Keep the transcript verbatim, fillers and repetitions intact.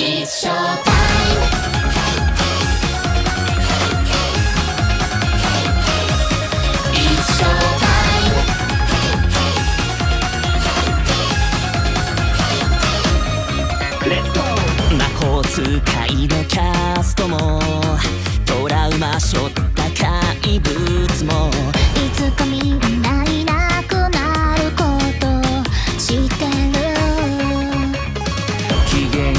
It's showtime. It's showtime. Let's go! 魔法使いのキャストもトラウマ背負った怪物もいつかみんないなくなること知ってる。 機嫌